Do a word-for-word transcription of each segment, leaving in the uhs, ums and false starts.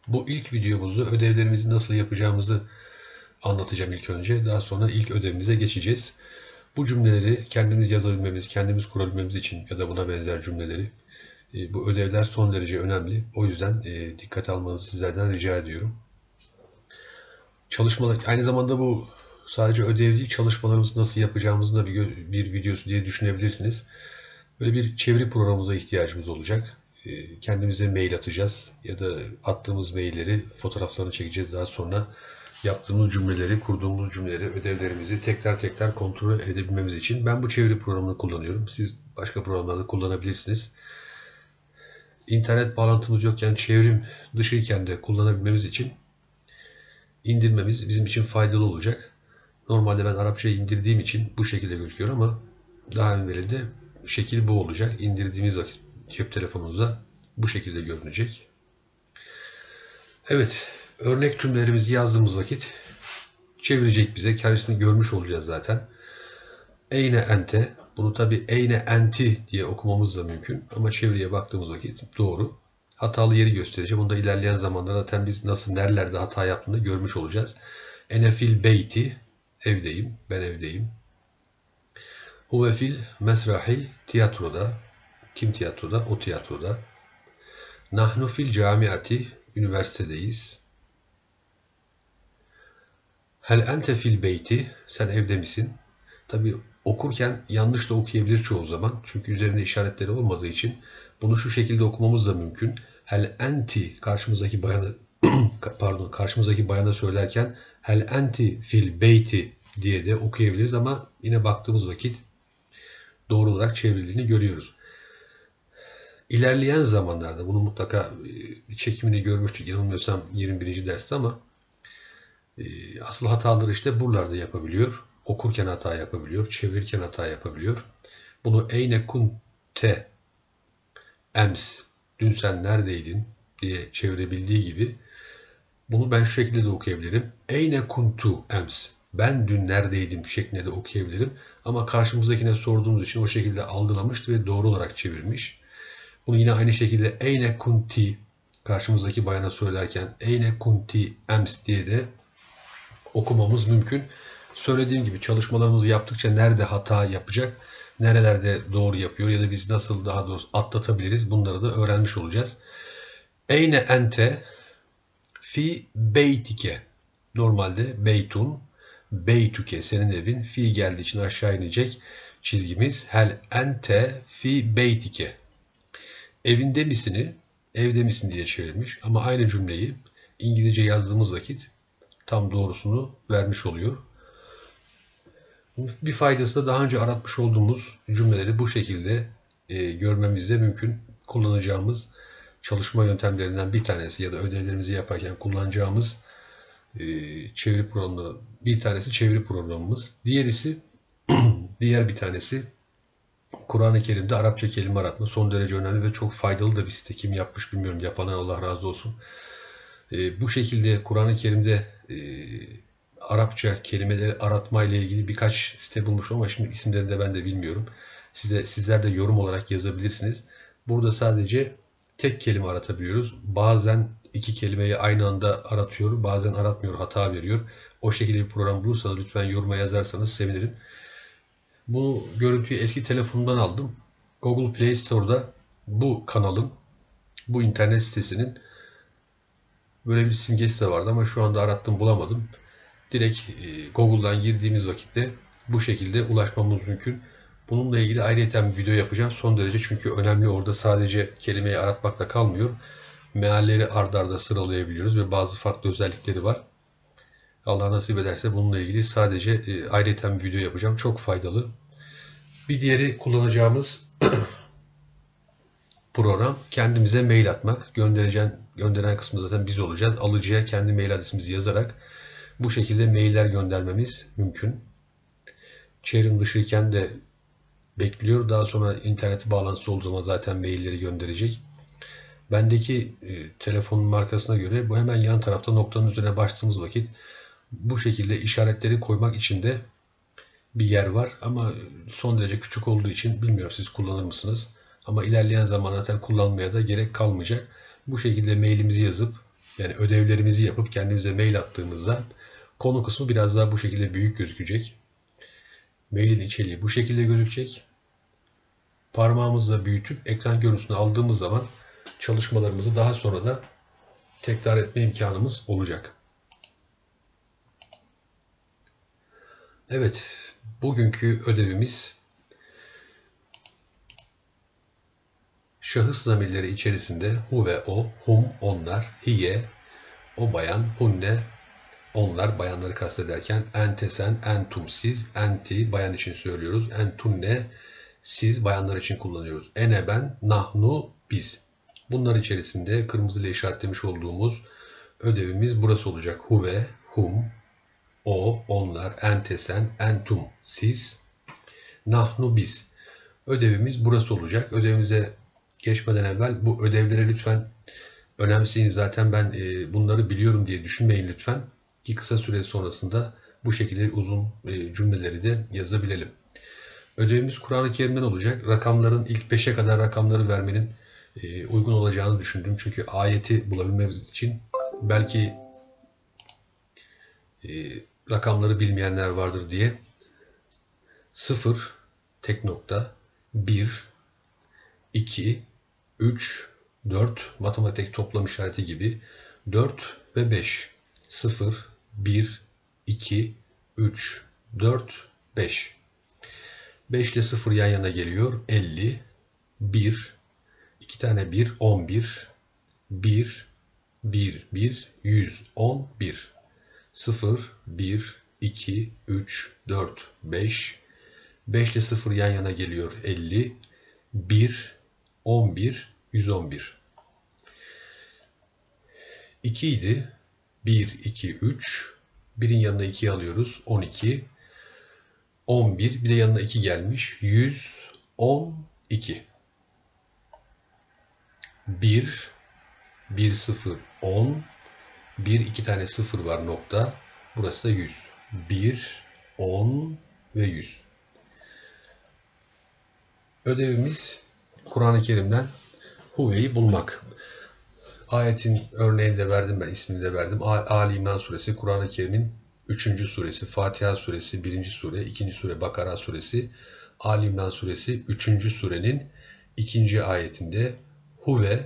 Bu ilk videomuzda ödevlerimizi nasıl yapacağımızı anlatacağım ilk önce. Daha sonra ilk ödevimize geçeceğiz. Bu cümleleri kendimiz yazabilmemiz, kendimiz kurabilmemiz için ya da buna benzer cümleleri e, bu ödevler son derece önemli. O yüzden e, dikkate almanızı sizlerden rica ediyorum. Çalışmalar, aynı zamanda bu sadece ödev değil, çalışmalarımızı nasıl yapacağımızı da bir, bir videosu diye düşünebilirsiniz. Böyle bir çeviri programımıza ihtiyacımız olacak. Kendimize mail atacağız ya da attığımız mailleri fotoğraflarını çekeceğiz. Daha sonra yaptığımız cümleleri, kurduğumuz cümleleri, ödevlerimizi tekrar tekrar kontrol edebilmemiz için ben bu çeviri programını kullanıyorum. Siz başka programlarda kullanabilirsiniz. İnternet bağlantımız yokken, çevrim dışıyken de kullanabilmemiz için indirmemiz bizim için faydalı olacak. Normalde ben Arapçayı indirdiğim için bu şekilde gözüküyor ama daha evvelinde şekil bu olacak. İndirdiğimiz vakit cep telefonumuza bu şekilde görünecek. Evet, örnek cümlelerimizi yazdığımız vakit çevirecek bize. Kendisini görmüş olacağız zaten. Eyne ente. Bunu tabi eyne enti diye okumamız da mümkün. Ama çeviriye baktığımız vakit doğru. Hatalı yeri göstereceğim. Onu da ilerleyen zamanlarda zaten biz nasıl, nerelerde hata yaptığını görmüş olacağız. Ene fil beyti. Evdeyim. Ben evdeyim. Huve fil mesrahi. Tiyatroda. Kim tiyatroda? O tiyatroda. Nahnu fil camiati. Üniversitedeyiz. Hel ente fil beyti. Sen evde misin? Tabi okurken yanlış da okuyabilir çoğu zaman. Çünkü üzerinde işaretleri olmadığı için bunu şu şekilde okumamız da mümkün. Hel enti karşımızdaki bayana pardon karşımızdaki bayana söylerken hel enti fil beyti diye de okuyabiliriz ama yine baktığımız vakit doğru olarak çevrildiğini görüyoruz. İlerleyen zamanlarda bunu mutlaka çekimini görmüştük yanılmıyorsam yirmi birinci derste ama asıl hataları işte buralarda yapabiliyor. Okurken hata yapabiliyor, çevirirken hata yapabiliyor. Bunu eyne kunte ems, dün sen neredeydin diye çevirebildiği gibi bunu ben şu şekilde de okuyabilirim. Eyne kuntu ems, ben dün neredeydim şeklinde de okuyabilirim. Ama karşımızdakine sorduğumuz için o şekilde algılamış ve doğru olarak çevirmiş. Bunu yine aynı şekilde eyne kunti, karşımızdaki bayana söylerken eyne kunti ems diye de okumamız mümkün. Söylediğim gibi çalışmalarımızı yaptıkça nerede hata yapacak, nerelerde doğru yapıyor ya da biz nasıl daha doğrusu atlatabiliriz bunları da öğrenmiş olacağız. Eyne ente fi beytike. Normalde beytun, beytuke senin evin. Fi geldiği için aşağı inecek çizgimiz. Hel ente fi beytike. Evinde misini, evde misin diye çevirmiş. Ama aynı cümleyi İngilizce yazdığımız vakit tam doğrusunu vermiş oluyor. Bir faydası da daha önce aratmış olduğumuz cümleleri bu şekilde e, görmemiz de mümkün. Kullanacağımız çalışma yöntemlerinden bir tanesi ya da ödevlerimizi yaparken kullanacağımız e, çeviri programı, bir tanesi çeviri programımız. Diğerisi, diğer bir tanesi Kur'an-ı Kerim'de Arapça kelime aratma son derece önemli ve çok faydalı da bir site. Kim yapmış bilmiyorum. Yapanlar Allah razı olsun. E, bu şekilde Kur'an-ı Kerim'de e, Arapça kelimeleri aratma ile ilgili birkaç site bulmuşum ama şimdi isimlerini de ben de bilmiyorum. Size, sizler de yorum olarak yazabilirsiniz. Burada sadece tek kelime aratabiliyoruz. Bazen iki kelimeyi aynı anda aratıyor, bazen aratmıyor, hata veriyor. O şekilde bir program bulursanız lütfen yoruma yazarsanız sevinirim. Bu görüntüyü eski telefonumdan aldım. Google Play Store'da bu kanalın, bu internet sitesinin böyle bir simgesi de vardı ama şu anda arattım bulamadım. Direkt Google'dan girdiğimiz vakitte bu şekilde ulaşmamız mümkün. Bununla ilgili ayrıca bir video yapacağım. Son derece çünkü önemli, orada sadece kelimeyi aratmakla kalmıyor. Mealleri ard arda sıralayabiliyoruz ve bazı farklı özellikleri var. Allah nasip ederse bununla ilgili sadece ayrıca bir video yapacağım. Çok faydalı. Bir diğeri kullanacağımız program kendimize mail atmak. Göndereceğin, gönderen kısmı zaten biz olacağız. Alıcıya kendi mail adresimizi yazarak bu şekilde mailler göndermemiz mümkün. Çevrim dışıyken de bekliyor. Daha sonra internet bağlantısı olduğu zaman zaten mailleri gönderecek. Bendeki e, telefonun markasına göre bu hemen yan tarafta noktanın üzerine bastığımız vakit bu şekilde işaretleri koymak için de bir yer var. Ama son derece küçük olduğu için bilmiyorum siz kullanır mısınız? Ama ilerleyen zaman zaten kullanmaya da gerek kalmayacak. Bu şekilde mailimizi yazıp Yani ödevlerimizi yapıp kendimize mail attığımızda konu kısmı biraz daha bu şekilde büyük gözükecek. Mailin içeriği bu şekilde gözükecek. Parmağımızla büyütüp ekran görüntüsünü aldığımız zaman çalışmalarımızı daha sonra da tekrar etme imkanımız olacak. Evet, bugünkü ödevimiz şahıs zamirleri içerisinde hu ve o, hum, onlar, hiye, o bayan, hunne, onlar, bayanları kastederken, ente sen, entum siz, enti bayan için söylüyoruz, entunne siz bayanlar için kullanıyoruz. Ene ben, nahnu biz. Bunlar içerisinde kırmızı ile işaretlemiş olduğumuz ödevimiz burası olacak. Huve, hum, o, onlar, ente sen, entum siz, nahnu biz. Ödevimiz burası olacak. Ödevimize geçmeden evvel bu ödevlere lütfen önemseyin. Zaten ben bunları biliyorum diye düşünmeyin lütfen. Ki kısa süre sonrasında bu şekilde uzun cümleleri de yazabilelim. Ödevimiz Kur'an-ı Kerim'den olacak. Rakamların ilk beşe kadar rakamları vermenin uygun olacağını düşündüm. Çünkü ayeti bulabilmemiz için belki rakamları bilmeyenler vardır diye sıfır, tek nokta, bir, iki, üç, dört, matematik toplam işareti gibi dört ve beş. sıfır, bir, iki, üç, dört, beş. beş ile sıfır yan yana geliyor. elli, bir, iki tane bir, on bir, bir, bir, bir, yüz on bir. sıfır, bir, iki, üç, dört, beş. beş ile sıfır yan yana geliyor. elli, bir, on bir, yüz on bir. iki idi. bir, iki, üç. birin yanına ikiyi alıyoruz. on iki. on bir. Bir de yanına iki gelmiş. yüz on iki. bir, bir, sıfır, on. bir, iki tane sıfır var nokta. Burası da yüz. bir, on ve yüz. Ödevimiz Kur'an-ı Kerim'den Huve'yi bulmak. Ayetin örneğini de verdim ben, ismini de verdim. Ali İmran suresi, Kur'an-ı Kerim'in üçüncü suresi, Fatiha suresi birinci sure, ikinci sure Bakara suresi, Ali İmran suresi üçüncü surenin ikinci ayetinde Huve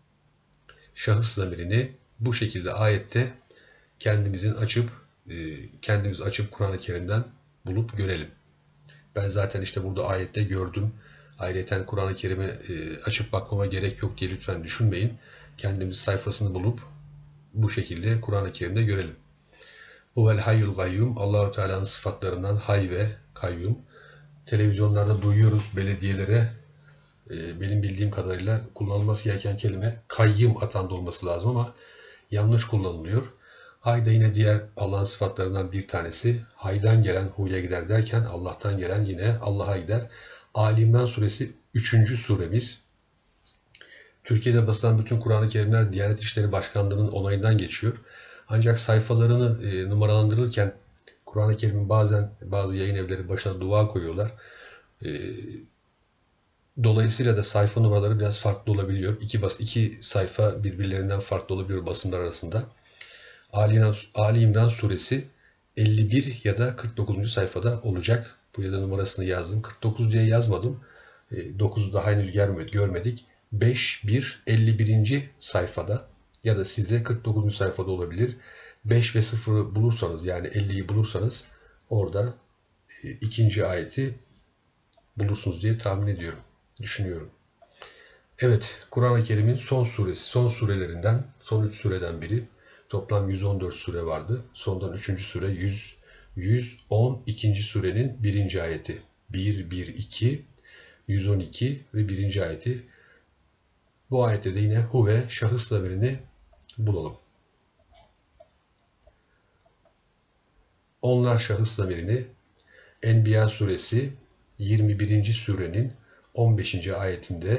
şahıs zamirini bu şekilde ayette kendimizin açıp kendimiz açıp Kur'an-ı Kerim'den bulup görelim. Ben zaten işte burada ayette gördüm. Ayrıca Kur'an-ı Kerim'i açıp bakmama gerek yok diye lütfen düşünmeyin. Kendimiz sayfasını bulup bu şekilde Kur'an-ı Kerim'de görelim. Huvel hayyul gayyum, Allah-u Teala'nın sıfatlarından hay ve kayyum. Televizyonlarda duyuyoruz belediyelere, benim bildiğim kadarıyla kullanılması gereken kelime kayyım atanda olması lazım ama yanlış kullanılıyor. Hay da yine diğer Allah'ın sıfatlarından bir tanesi. Haydan gelen huya gider derken Allah'tan gelen yine Allah'a gider. Ali İmran suresi üçüncü suremiz. Türkiye'de basılan bütün Kur'an-ı Kerimler Diyanet İşleri Başkanlığı'nın onayından geçiyor. Ancak sayfalarını e, numaralandırırken Kur'an-ı Kerim'in bazen bazı yayın evleri başına dua koyuyorlar. E, dolayısıyla da sayfa numaraları biraz farklı olabiliyor. İki, bas, iki sayfa birbirlerinden farklı olabiliyor basımlar arasında. Ali İmran, Ali İmran suresi elli bir ya da kırk dokuzuncu sayfada olacak. Buraya da numarasını yazdım. kırk dokuz diye yazmadım. E, dokuzu daha henüz görmedik. beş bir elli birinci sayfada ya da sizde kırk dokuzuncu sayfada olabilir. beş ve sıfırı bulursanız yani elliyi bulursanız orada e, ikinci ayeti bulursunuz diye tahmin ediyorum, düşünüyorum. Evet, Kur'an-ı Kerim'in son suresi, son surelerinden, son üç sureden biri. Toplam yüz on dört sure vardı. Sondan üçüncü sure yüz, yüz on ikinci surenin birinci ayeti. bir, bir, iki, yüz on iki ve birinci ayeti. Bu ayette de yine huve şahıs zamirini bulalım. Onlar şahıs zamirini Enbiya suresi yirmi birinci surenin on beşinci ayetinde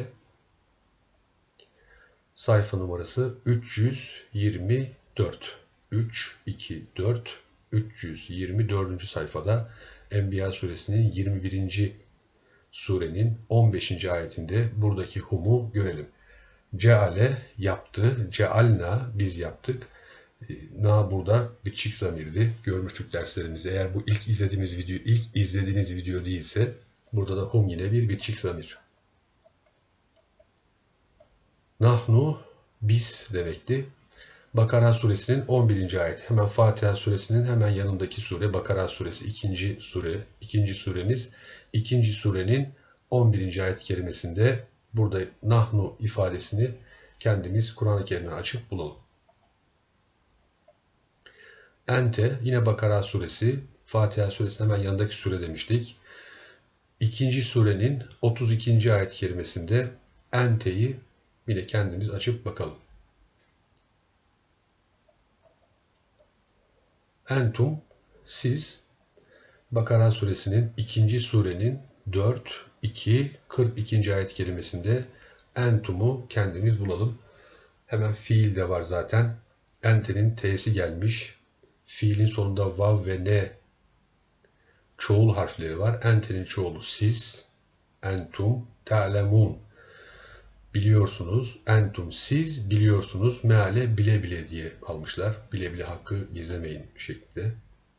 sayfa numarası üç yüz yirmi dört. üç, iki, dört, üç yüz yirmi dördüncü sayfada Enbiya suresinin yirmi birinci surenin on beşinci ayetinde buradaki humu görelim. Ceale yaptı. Cealna biz yaptık. Na burada bir çift zamirdi. Görmüştük derslerimizde. Eğer bu ilk izlediğimiz video, ilk izlediğiniz video değilse burada da hum yine bir bir çift zamir. Nahnu biz demekti. Bakara suresinin on birinci ayeti. Hemen Fatiha suresinin hemen yanındaki sure. Bakara suresi ikinci sure. ikinci suremiz. ikinci surenin on birinci ayet kerimesinde burada nahnu ifadesini kendimiz Kur'an-ı Kerim'den açıp bulalım. Ente yine Bakara suresi. Fatiha suresinin hemen yanındaki sure demiştik. ikinci surenin otuz ikinci ayet kerimesinde ente'yi yine kendimiz açıp bakalım. Entum, siz, Bakara suresinin ikinci surenin dört, iki, kırk ikinci ayet kelimesinde entum'u kendimiz bulalım. Hemen fiil de var zaten. Ente'nin t'si gelmiş. Fiilin sonunda vav ve ne çoğul harfleri var. Ente'nin çoğulu siz, entum, ta'lemun. Biliyorsunuz, entum siz biliyorsunuz, meale bile bile diye almışlar. Bile bile hakkı gizlemeyin şeklinde.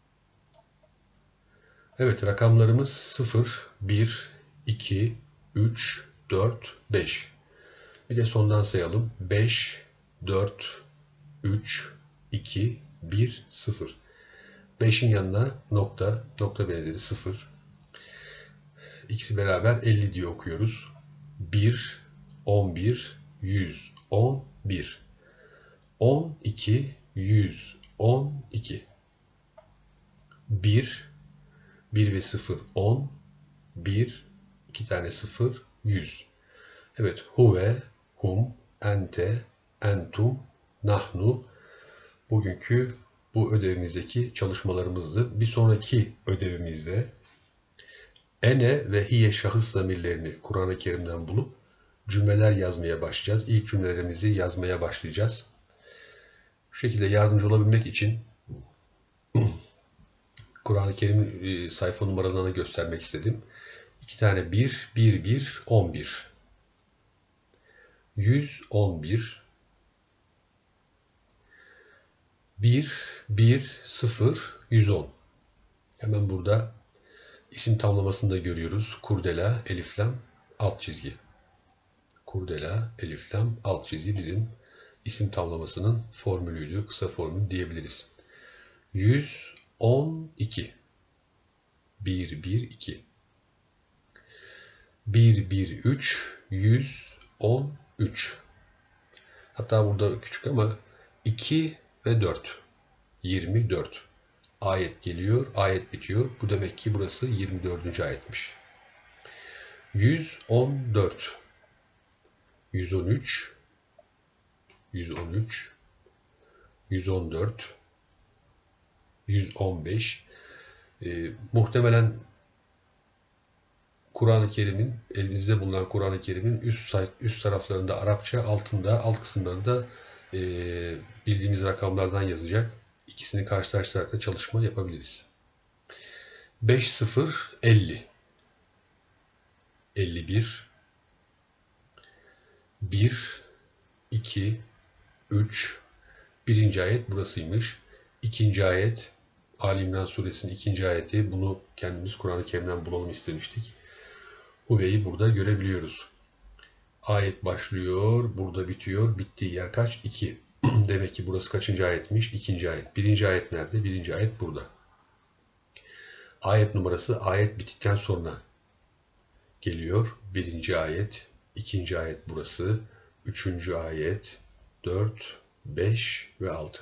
Evet, rakamlarımız sıfır, bir, iki, üç, dört, beş. Bir de sondan sayalım. beş, dört, üç, iki, bir, sıfır. beşin yanına nokta, nokta benzeri sıfır. İkisi beraber elli diye okuyoruz. bir, on bir, yüz on bir. on iki, yüz on iki. bir, bir ve sıfır, on. bir, iki tane sıfır, yüz. Evet, huve, hum, ente, entum, nahnu. Bugünkü bu ödevimizdeki çalışmalarımızdı. Bir sonraki ödevimizde ene ve hiye şahıs zamirlerini Kur'an-ı Kerim'den bulup cümleler yazmaya başlayacağız. İlk cümlelerimizi yazmaya başlayacağız. Bu şekilde yardımcı olabilmek için Kur'an-ı Kerim'in sayfa numaralarını göstermek istedim. İki tane bir, bir, bir, on bir. yüz on bir. bir, bir, sıfır, yüz on. Hemen burada isim tamlamasını da görüyoruz. Kurdela, eliflam, alt çizgi. Kurdela, eliflam, alt çizgi bizim isim tamlamasının formülüydü. Kısa formül diyebiliriz. yüz on iki. bir, bir, iki. bir, bir, üç. yüz on üç. Hatta burada küçük ama iki ve dört. yirmi dört. Ayet geliyor, ayet bitiyor. Bu demek ki burası yirmi dördüncü ayetmiş. yüz on dört. yüz on üç. yüz on üç. yüz on dört. yüz on beş. E, muhtemelen Kur'an-ı Kerim'in, elimizde bulunan Kur'an-ı Kerim'in üst, üst taraflarında Arapça, altında, alt kısımlarında e, bildiğimiz rakamlardan yazacak. İkisini karşılaştırarak da çalışma yapabiliriz. beş, sıfır, elli. elli bir. bir, iki, üç. Birinci ayet burasıymış. İkinci ayet, Ali İmran suresinin ikinci ayeti. Bunu kendimiz Kur'an-ı Kerim'den bulalım istemiştik. Huve'yi burada görebiliyoruz. Ayet başlıyor, burada bitiyor. Bittiği yer kaç? iki. Demek ki burası kaçıncı ayetmiş? İkinci ayet. Birinci ayet nerede? Birinci ayet burada. Ayet numarası ayet bittikten sonra geliyor. Birinci ayet, ikinci ayet burası, üçüncü ayet, dört, beş ve altı.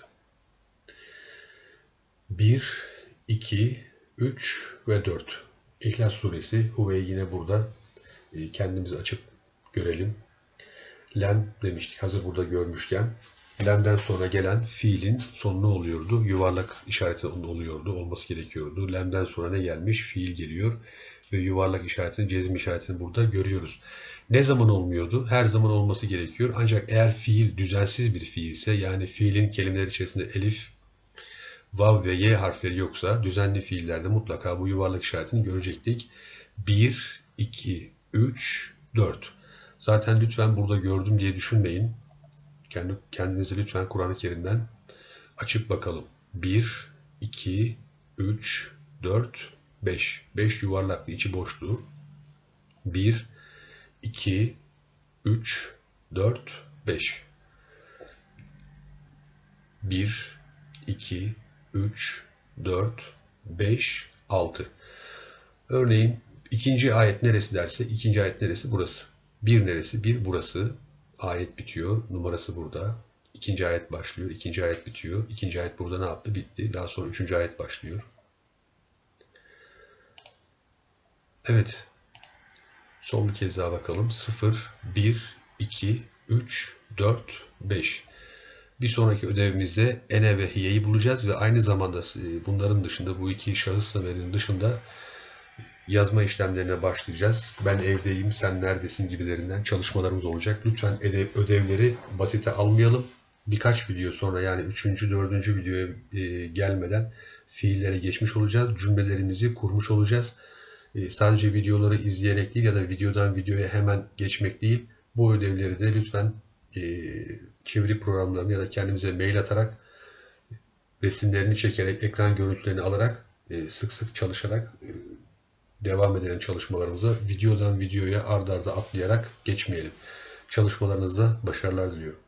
bir, iki, üç ve dört. İhlas suresi. Huve'yi yine burada kendimizi açıp görelim. Lem demiştik hazır burada görmüşken. Lem'den sonra gelen fiilin sonu ne oluyordu? Yuvarlak işareti oluyordu, olması gerekiyordu. Lem'den sonra ne gelmiş? Fiil geliyor ve yuvarlak işaretini, cezim işaretini burada görüyoruz. Ne zaman olmuyordu? Her zaman olması gerekiyor. Ancak eğer fiil düzensiz bir fiilse, yani fiilin kelimeler içerisinde elif, vav ve y harfleri yoksa düzenli fiillerde mutlaka bu yuvarlak işaretini görecektik. bir, iki, üç, dört. Zaten lütfen burada gördüm diye düşünmeyin. Kendi, kendinize lütfen Kur'an-ı Kerim'den açıp bakalım. bir, iki, üç, dört, beş. beş yuvarlaklı, içi boşluğu. bir, iki, üç, dört, beş. bir, iki, üç, dört, beş, altı. Örneğin ikinci ayet neresi derse, ikinci ayet neresi? Burası. bir neresi? bir burası. Ayet bitiyor. Numarası burada. İkinci ayet başlıyor. İkinci ayet bitiyor. İkinci ayet burada ne yaptı? Bitti. Daha sonra üçüncü ayet başlıyor. Evet. Son bir kez daha bakalım. sıfır, bir, iki, üç, dört, beş. Bir sonraki ödevimizde ene ve hiye'yi bulacağız ve aynı zamanda bunların dışında, bu iki şahıs zamirinin dışında yazma işlemlerine başlayacağız. Ben evdeyim, sen neredesin gibilerinden çalışmalarımız olacak. Lütfen ödevleri basite almayalım. Birkaç video sonra, yani üçüncü, dördüncü videoya gelmeden fiillere geçmiş olacağız. Cümlelerimizi kurmuş olacağız. Sadece videoları izleyerek değil ya da videodan videoya hemen geçmek değil. Bu ödevleri de lütfen çeviri programlarını ya da kendimize mail atarak, resimlerini çekerek, ekran görüntülerini alarak, sık sık çalışarak devam edelim çalışmalarımıza. Videodan videoya ard arda atlayarak geçmeyelim. Çalışmalarınızda başarılar diliyorum.